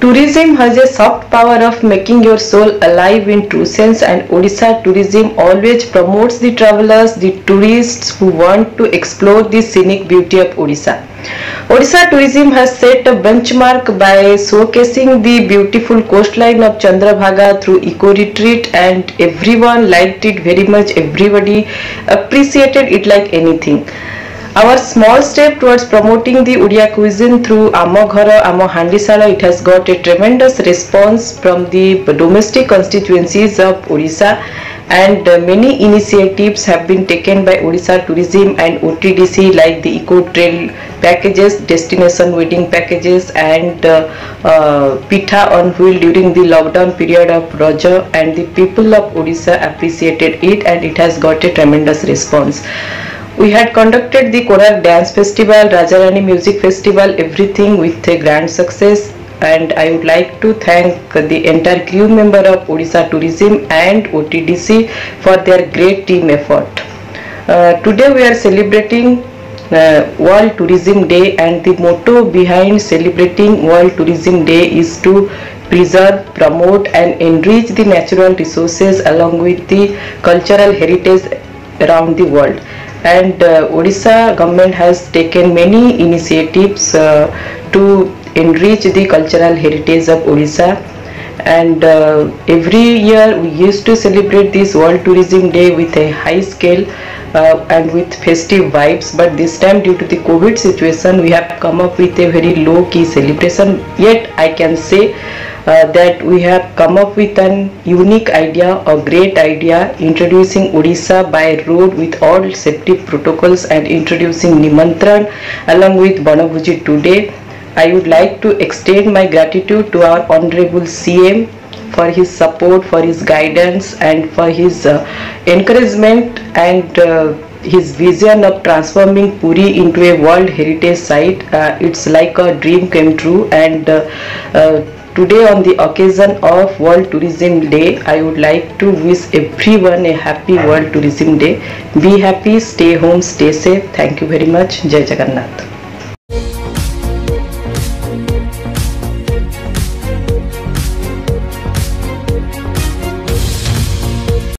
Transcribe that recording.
Tourism has a soft power of making your soul alive in true sense, and Odisha tourism always promotes the travelers, the tourists who want to explore the scenic beauty of Odisha. Odisha tourism has set a benchmark by showcasing the beautiful coastline of Chandrabhaga through eco-retreat, and everyone liked it very much. Everybody appreciated it like anything. Our small step towards promoting the Odia cuisine through Amo Ghara, Amo Handisala, it has got a tremendous response from the domestic constituencies of Odisha, and many initiatives have been taken by Odisha Tourism and OTDC, like the Eco Trail packages, destination wedding packages, and Pitha on Wheel during the lockdown period of Raja, and the people of Odisha appreciated it, and it has got a tremendous response. We had conducted the Konark Dance Festival, Rajarani Music Festival, everything with a grand success, and I would like to thank the entire crew member of Odisha Tourism and OTDC for their great team effort. Today we are celebrating World Tourism Day, and the motto behind celebrating World Tourism Day is to preserve, promote and enrich the natural resources along with the cultural heritage around the world. And Odisha government has taken many initiatives to enrich the cultural heritage of Odisha, and every year we used to celebrate this World Tourism Day with a high scale and with festive vibes, but this time due to the COVID situation we have come up with a very low key celebration. Yet I can say that we have come up with an unique idea, a great idea, introducing Odisha by road with all safety protocols and introducing Nimantran along with Banabhuji today. I would like to extend my gratitude to our Honorable CM for his support, for his guidance and for his encouragement, and his vision of transforming Puri into a World Heritage Site. It's like a dream came true, and today on the occasion of World Tourism Day, I would like to wish everyone a happy World Tourism Day. Be happy, stay home, stay safe. Thank you very much. Jai Jagannath.